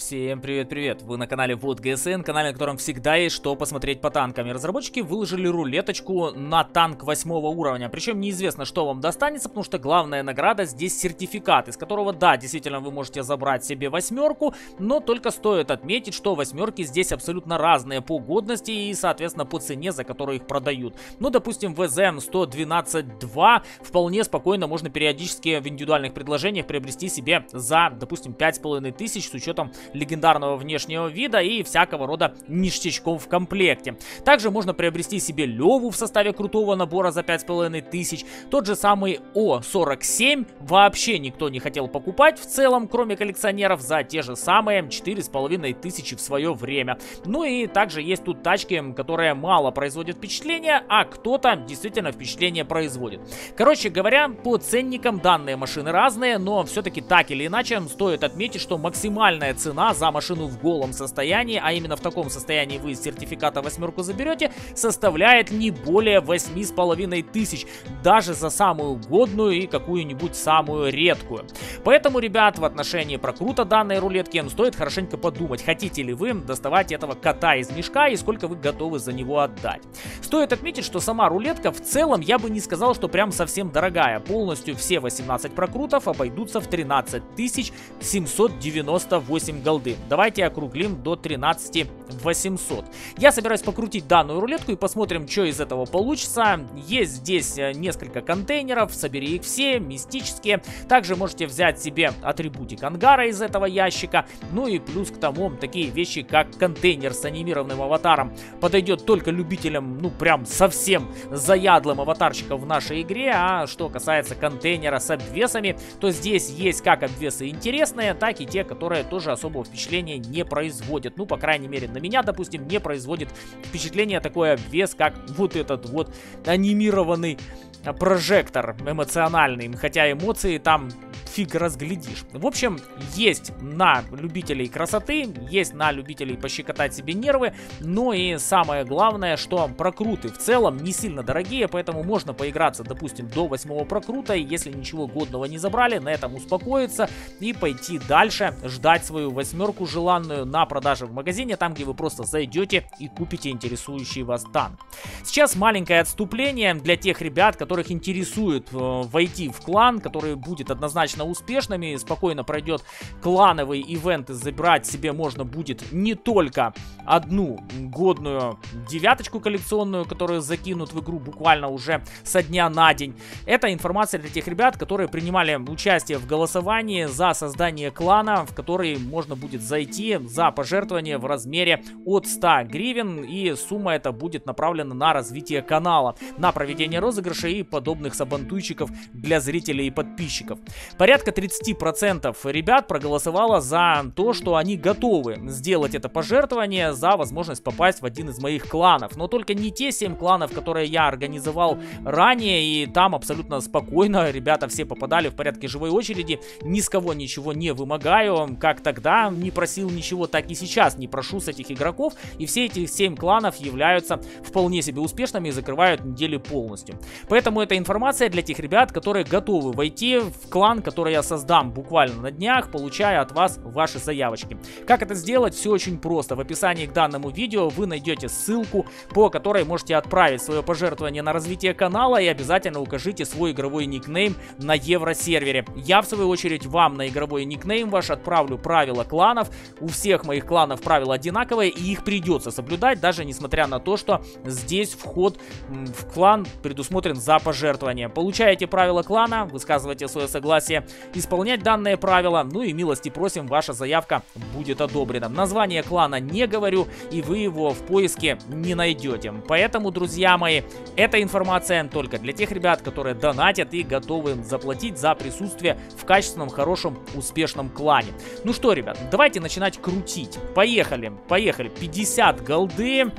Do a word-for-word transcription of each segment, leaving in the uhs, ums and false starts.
Всем привет-привет! Вы на канале Вот ГСН, канале, на котором всегда есть что посмотреть по танкам. И разработчики выложили рулеточку на танк восьмого уровня. Причем неизвестно, что вам достанется, потому что главная награда здесь сертификат, из которого, да, действительно вы можете забрать себе восьмерку, но только стоит отметить, что восьмерки здесь абсолютно разные по годности и, соответственно, по цене, за которую их продают. Ну, допустим, вэ зэ сто двенадцать два вполне спокойно можно периодически в индивидуальных предложениях приобрести себе за, допустим, пять с половиной тысяч с учетом легендарного внешнего вида и всякого рода ништячков в комплекте. Также можно приобрести себе Леву в составе крутого набора за пять с половиной тысяч. Тот же самый О сорок семь вообще никто не хотел покупать в целом, кроме коллекционеров, за те же самые четыре с половиной тысячи в свое время. Ну и также есть тут тачки, которые мало производят впечатления, а кто-то действительно впечатление производит. Короче говоря, по ценникам данные машины разные, но все-таки так или иначе стоит отметить, что максимальная цена за машину в голом состоянии, а именно в таком состоянии вы из сертификата восьмерку заберете, составляет не более восьми с половиной тысяч, даже за самую годную и какую-нибудь самую редкую. Поэтому, ребят, в отношении прокрута данной рулетки стоит хорошенько подумать, хотите ли вы доставать этого кота из мешка и сколько вы готовы за него отдать. Стоит отметить, что сама рулетка в целом я бы не сказал, что прям совсем дорогая. Полностью все восемнадцать прокрутов обойдутся в тринадцать тысяч семьсот девяносто восемь голды. Давайте округлим до тринадцати тысяч восьмисот. Я собираюсь покрутить данную рулетку и посмотрим, что из этого получится. Есть здесь несколько контейнеров, собери их все, мистические. Также можете взять себе атрибутик ангара из этого ящика. Ну и плюс к тому, такие вещи, как контейнер с анимированным аватаром, подойдет только любителям, ну прям совсем заядлым аватарщиков в нашей игре. А что касается контейнера с обвесами, то здесь есть как обвесы интересные, так и те, которые тоже особого впечатления не производят. Ну, по крайней мере, на меня, допустим, не производит впечатление такой обвес, как вот этот вот анимированный прожектор эмоциональный, хотя эмоции там фиг разглядишь. В общем, есть на любителей красоты, есть на любителей пощекотать себе нервы, но и самое главное, что прокруты в целом не сильно дорогие, поэтому можно поиграться, допустим, до восьмого прокрута, и если ничего годного не забрали, на этом успокоиться и пойти дальше, ждать свою восьмерку желанную на продаже в магазине, там, где вы просто зайдете и купите интересующий вас танк. Сейчас маленькое отступление для тех ребят, которых интересует э, войти в клан, который будет однозначно успешными, спокойно пройдет клановый ивент, и забрать себе можно будет не только одну годную девяточку коллекционную, которую закинут в игру буквально уже со дня на день. Это информация для тех ребят, которые принимали участие в голосовании за создание клана, в который можно будет зайти за пожертвование в размере от ста гривен, и сумма эта будет направлена на развитие канала, на проведение розыгрышей и подобных сабантуйчиков для зрителей и подписчиков. Порядка тридцати процентов ребят проголосовало за то, что они готовы сделать это пожертвование за возможность попасть в один из моих кланов. Но только не те семь кланов, которые я организовал ранее, и там абсолютно спокойно ребята все попадали в порядке живой очереди. Ни с кого ничего не вымогаю, как тогда не просил ничего, так и сейчас не прошу с этих игроков. И все эти семь кланов являются вполне себе успешными и закрывают недели полностью. Поэтому это информация для тех ребят, которые готовы войти в клан, который я создам буквально на днях, получая от вас ваши заявочки. Как это сделать? Все очень просто. В описании к данному видео вы найдете ссылку, по которой можете отправить свое пожертвование на развитие канала, и обязательно укажите свой игровой никнейм на евросервере. Я, в свою очередь, вам на игровой никнейм ваш отправлю правила кланов. У всех моих кланов правила одинаковые, и их придется соблюдать, даже несмотря на то, что здесь вход в клан предусмотрен за пожертвование. Получаете правила клана, высказываете свое согласие исполнять данные правила, ну и милости просим, ваша заявка будет одобрена. Название клана не говорю, и вы его в поиске не найдете. Поэтому, друзья мои, эта информация только для тех ребят, которые донатят и готовы заплатить за присутствие в качественном, хорошем, успешном клане. Ну что, ребят, давайте начинать крутить. Поехали, поехали. пятьдесят голды.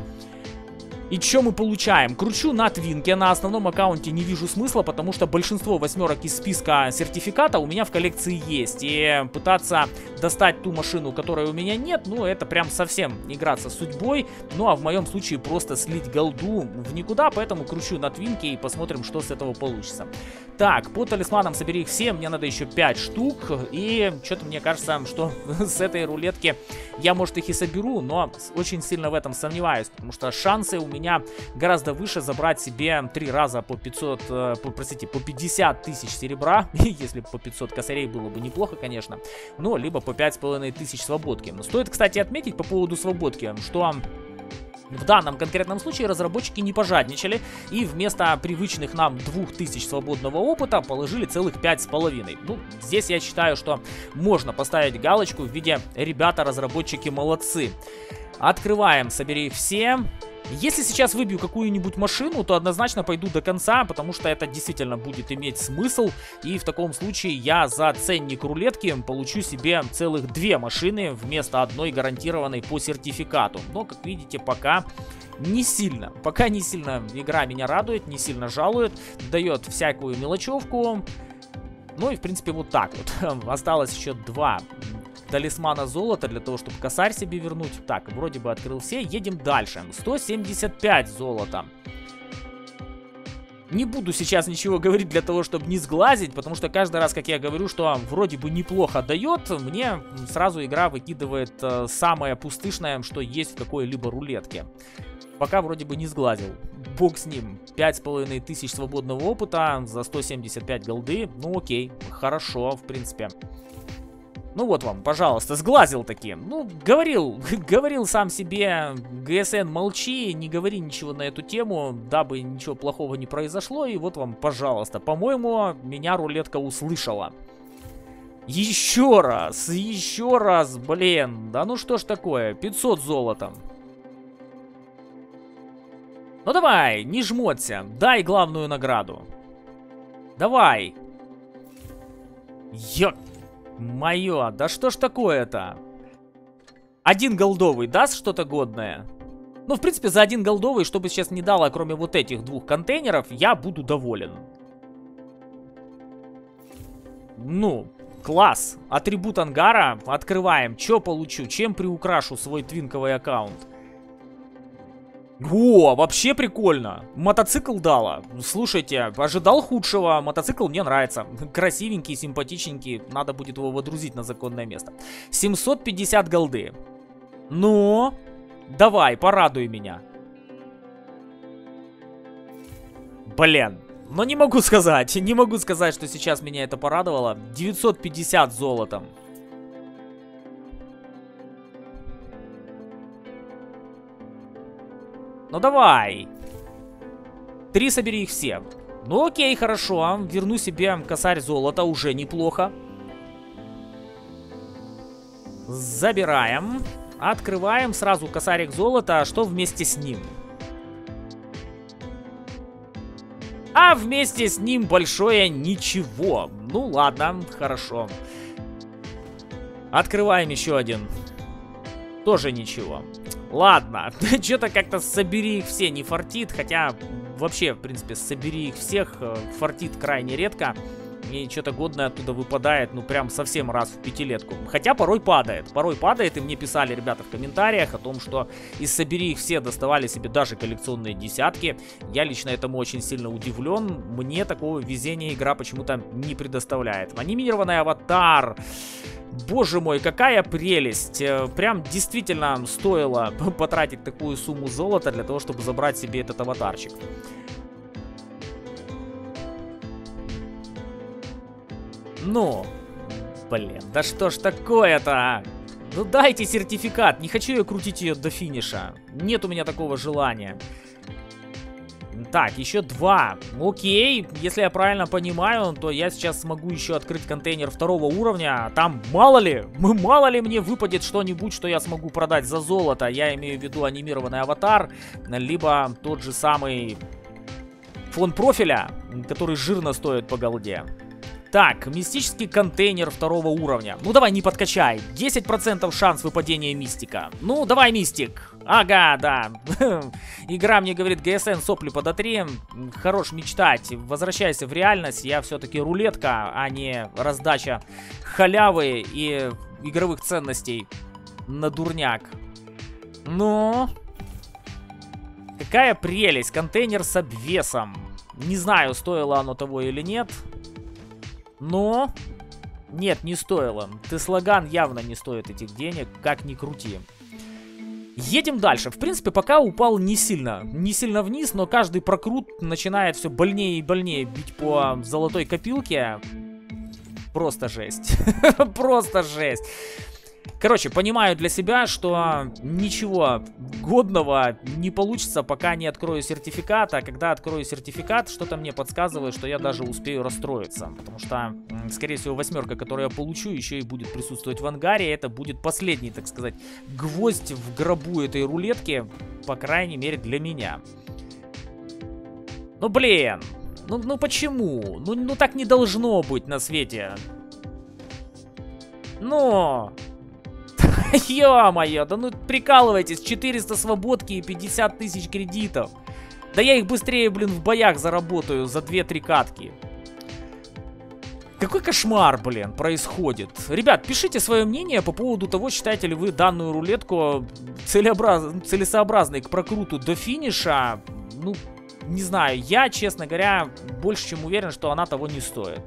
И что мы получаем? Кручу на твинке, на основном аккаунте не вижу смысла, потому что большинство восьмерок из списка сертификата у меня в коллекции есть. И пытаться достать ту машину, которой у меня нет, ну это прям совсем играться с судьбой. Ну а в моем случае просто слить голду в никуда, поэтому кручу на твинке и посмотрим, что с этого получится. Так, по талисманам собери их все, мне надо еще пять штук. И что-то мне кажется, что с этой рулетки я, может, их и соберу, но очень сильно в этом сомневаюсь. Потому что шансы у меня гораздо выше забрать себе три раза по пятьсот, э, по, простите, по пятьдесят тысяч серебра. Если по пятьсот косарей было бы неплохо, конечно. Но либо по пять с половиной тысяч свободки. Но стоит, кстати, отметить по поводу свободки, что... В данном конкретном случае разработчики не пожадничали и вместо привычных нам двух тысяч свободного опыта положили целых пять с половиной. Ну, здесь я считаю, что можно поставить галочку в виде «ребята-разработчики молодцы». Открываем, собери все. Если сейчас выбью какую-нибудь машину, то однозначно пойду до конца, потому что это действительно будет иметь смысл. И в таком случае я за ценник рулетки получу себе целых две машины вместо одной гарантированной по сертификату. Но, как видите, пока не сильно. Пока не сильно игра меня радует, не сильно жалует. Дает всякую мелочевку. Ну и, в принципе, вот так вот. Осталось еще два талисмана золота для того, чтобы косарь себе вернуть. Так, вроде бы открыл все. Едем дальше. сто семьдесят пять золота. Не буду сейчас ничего говорить для того, чтобы не сглазить, потому что каждый раз, как я говорю, что вроде бы неплохо дает, мне сразу игра выкидывает э, самое пустышное, что есть в какой-либо рулетке. Пока вроде бы не сглазил. Бог с ним. пять с половиной тысяч свободного опыта за сто семьдесят пять голды. Ну окей, хорошо, в принципе. Ну вот вам, пожалуйста, сглазил таки. Ну, говорил, говорил сам себе, ГСН, молчи, не говори ничего на эту тему, дабы ничего плохого не произошло. И вот вам, пожалуйста, по-моему, меня рулетка услышала. Еще раз, еще раз, блин, да ну что ж такое, пятьсот золота. Ну давай, не жмоться, дай главную награду. Давай. Ё... Мое, да что ж такое-то? Один голдовый даст что-то годное? Ну, в принципе, за один голдовый, что бы сейчас не дало, кроме вот этих двух контейнеров, я буду доволен. Ну, класс. Атрибут ангара. Открываем. Че получу? Чем приукрашу свой твинковый аккаунт? О, вообще прикольно. Мотоцикл дала. Слушайте, ожидал худшего. Мотоцикл мне нравится. Красивенький, симпатичненький. Надо будет его водрузить на законное место. семьсот пятьдесят голды. Ну, давай, порадуй меня. Блин. Но не могу сказать. Не могу сказать, что сейчас меня это порадовало. девятьсот пятьдесят золотом. Ну давай. Три собери их все. Ну окей, хорошо. Верну себе косарь золота. Уже неплохо. Забираем. Открываем сразу косарик золота. Что вместе с ним? А вместе с ним большое ничего. Ну ладно, хорошо. Открываем еще один. Тоже ничего. Ладно, что-то как-то собери их все не фартит, хотя вообще, в принципе, собери их всех фартит крайне редко. И что-то годное оттуда выпадает, ну прям совсем раз в пятилетку. Хотя порой падает, порой падает, и мне писали ребята в комментариях о том, что из собери их все доставали себе даже коллекционные десятки. Я лично этому очень сильно удивлен, мне такого везения игра почему-то не предоставляет. Анимированный аватар... Боже мой, какая прелесть. Прям действительно стоило потратить такую сумму золота для того, чтобы забрать себе этот аватарчик. Ну, блин, да что ж такое-то? Ну дайте сертификат, не хочу я крутить ее до финиша. Нет у меня такого желания. Так, еще два. Окей, если я правильно понимаю, то я сейчас смогу еще открыть контейнер второго уровня. Там мало ли, мало ли мне выпадет что-нибудь, что я смогу продать за золото. Я имею в виду анимированный аватар, либо тот же самый фон профиля, который жирно стоит по голде. Так, мистический контейнер второго уровня. Ну давай, не подкачай. десять процентов шанс выпадения мистика. Ну давай, мистик. Ага, да. Игра мне говорит, ГСН, сопли подотри. Хорош мечтать. Возвращайся в реальность. Я все-таки рулетка, а не раздача халявы и игровых ценностей на дурняк. Ну... Какая прелесть. Контейнер с обвесом. Не знаю, стоило оно того или нет. Но... Нет, не стоило. Теслаган явно не стоит этих денег, как ни крути. Едем дальше. В принципе, пока упал не сильно. Не сильно вниз, но каждый прокрут начинает все больнее и больнее бить по золотой копилке. Просто жесть. Просто жесть. Короче, понимаю для себя, что ничего годного не получится, пока не открою сертификат. А когда открою сертификат, что-то мне подсказывает, что я даже успею расстроиться. Потому что, скорее всего, восьмерка, которую я получу, еще и будет присутствовать в ангаре. Это будет последний, так сказать, гвоздь в гробу этой рулетки, по крайней мере, для меня. Ну, блин. Ну, ну почему? Ну, ну так не должно быть на свете. Но... Ё-моё, да ну прикалывайтесь, четыреста свободки и пятьдесят тысяч кредитов. Да я их быстрее, блин, в боях заработаю за две-три катки. Какой кошмар, блин, происходит. Ребят, пишите свое мнение по поводу того, считаете ли вы данную рулетку целеобраз... целесообразной к прокруту до финиша. Ну, не знаю, я, честно говоря, больше чем уверен, что она того не стоит.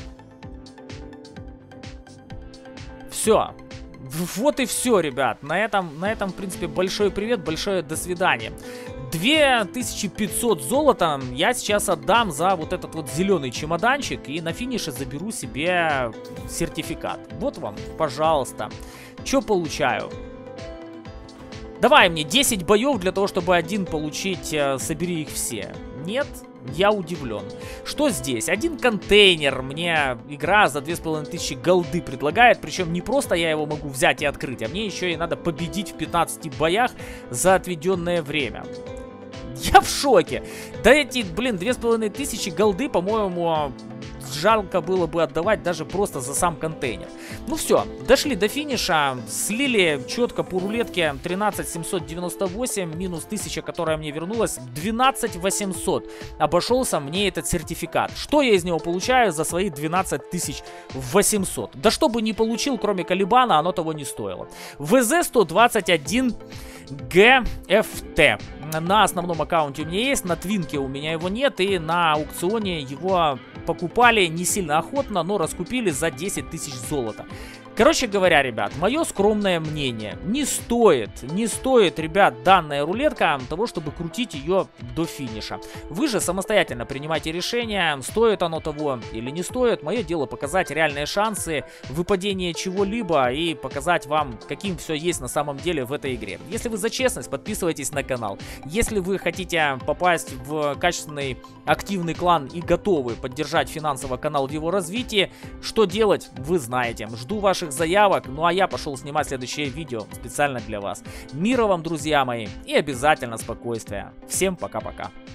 Все. Вот и все, ребят. На этом, на этом, в принципе, большой привет, большое до свидания. две тысячи пятьсот золота я сейчас отдам за вот этот вот зеленый чемоданчик и на финише заберу себе сертификат. Вот вам, пожалуйста. Что получаю? Давай мне десять боев для того, чтобы один получить, э, собери их все. Нет? Я удивлен. Что здесь? Один контейнер мне игра за две с половиной тысячи голды предлагает. Причем не просто я его могу взять и открыть, а мне еще и надо победить в пятнадцати боях за отведенное время. Я в шоке. Да эти, блин, две с половиной тысячи голды, по-моему, жалко было бы отдавать даже просто за сам контейнер. Ну все, дошли до финиша, слили четко по рулетке тринадцать семьсот девяносто восемь, минус тысяча, которая мне вернулась, двенадцать восемьсот. Обошелся мне этот сертификат. Что я из него получаю за свои двенадцать тысяч восемьсот? Да что бы ни получил, кроме Калибана, оно того не стоило. вэ зэ сто двадцать один джи эф ти. На основном аккаунте у меня есть, на твинке у меня его нет, и на аукционе его покупали не сильно охотно, но раскупили за десять тысяч золота. Короче говоря, ребят, мое скромное мнение, не стоит, не стоит, ребят, данная рулетка того, чтобы крутить ее до финиша. Вы же самостоятельно принимайте решение, стоит оно того или не стоит. Мое дело показать реальные шансы выпадения чего-либо и показать вам, каким все есть на самом деле в этой игре. Если вы за честность, подписывайтесь на канал. Если вы хотите попасть в качественный активный клан и готовы поддержать финансово канал в его развитии, что делать, вы знаете. Жду ваших заявок, ну а я пошел снимать следующее видео специально для вас. Мира вам, друзья мои, и обязательно спокойствия. Всем пока-пока.